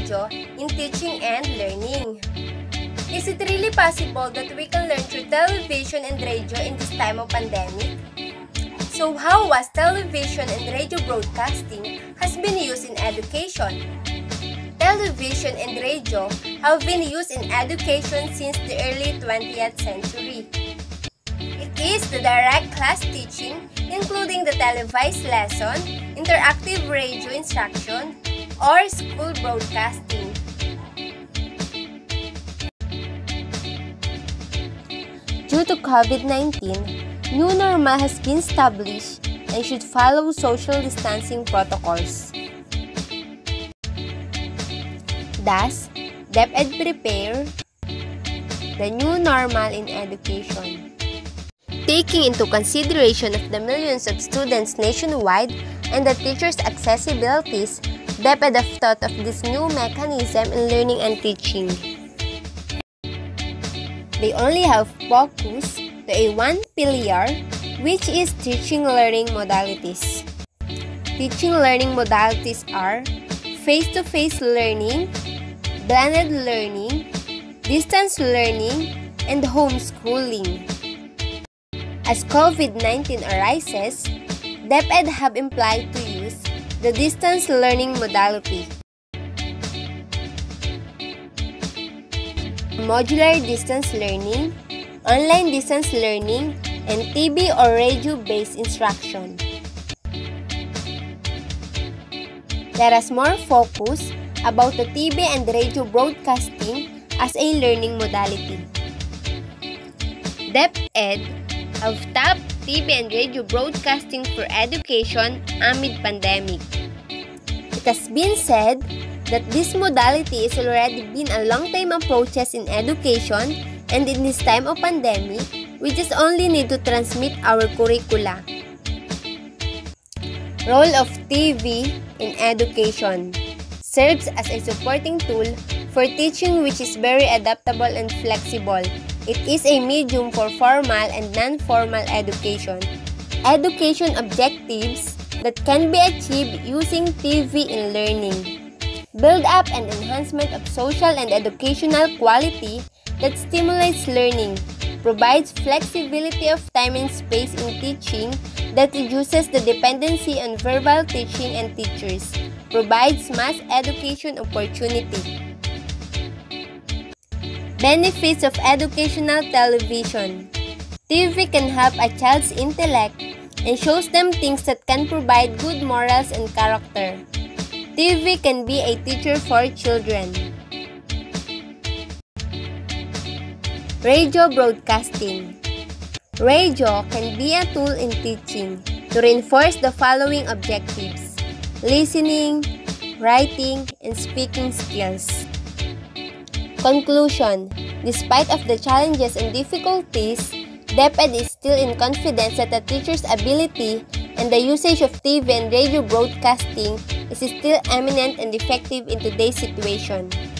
radio in teaching and learning. Is it really possible that we can learn through television and radio in this time of pandemic? So how was television and radio broadcasting has been used in education? Television and radio have been used in education since the early 20th century. It is the direct class teaching, including the televised lesson, interactive radio instruction, or school broadcasting. Due to COVID-19, new normal has been established and should follow social distancing protocols. Thus, DepEd prepare the new normal in education. Taking into consideration of the millions of students nationwide and the teachers' accessibilities, DepEd have thought of this new mechanism in learning and teaching. They only have focused to a one pillar, which is teaching learning modalities. Teaching learning modalities are face-to-face learning, blended learning, distance learning, and homeschooling. As COVID-19 arises, DepEd have implied to use the distance learning modality. Modular distance learning, online distance learning, and TV or radio-based instruction. Let us more focus about the TV and radio broadcasting as a learning modality. DepEd have tapped TV and radio broadcasting for education amid pandemic. It has been said that this modality is already been a long time approaches in education, and in this time of pandemic, we just only need to transmit our curricula. Role of TV in education serves as a supporting tool for teaching, which is very adaptable and flexible. It is a medium for formal and non-formal education. Education objectives that can be achieved using TV in learning. Build up and enhancement of social and educational quality that stimulates learning, provides flexibility of time and space in teaching that reduces the dependency on verbal teaching and teachers, provides mass education opportunity. Benefits of educational television. TV can help a child's intellect and shows them things that can provide good morals and character. TV can be a teacher for children. Radio broadcasting. Radio can be a tool in teaching to reinforce the following objectives: listening, writing, and speaking skills. Conclusion. Despite of the challenges and difficulties, DepEd is still in confidence that the teacher's ability and the usage of TV and radio broadcasting is still eminent and effective in today's situation.